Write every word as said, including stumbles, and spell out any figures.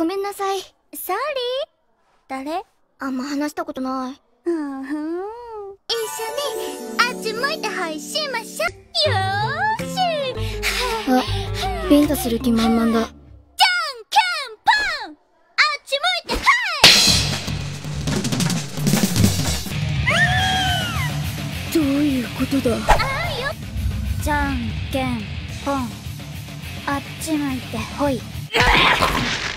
ごめんなさい。 サーリー？誰？ あんま話したことない。 うんふん。一緒にあっち向いてはいしましょ。よーし。 あ、ビンタする気満々だ。 じゃんけんぽん。あっち向いてはい。 どういうことだ。 あーよ。じゃんけんぽん。あっち向いてほい。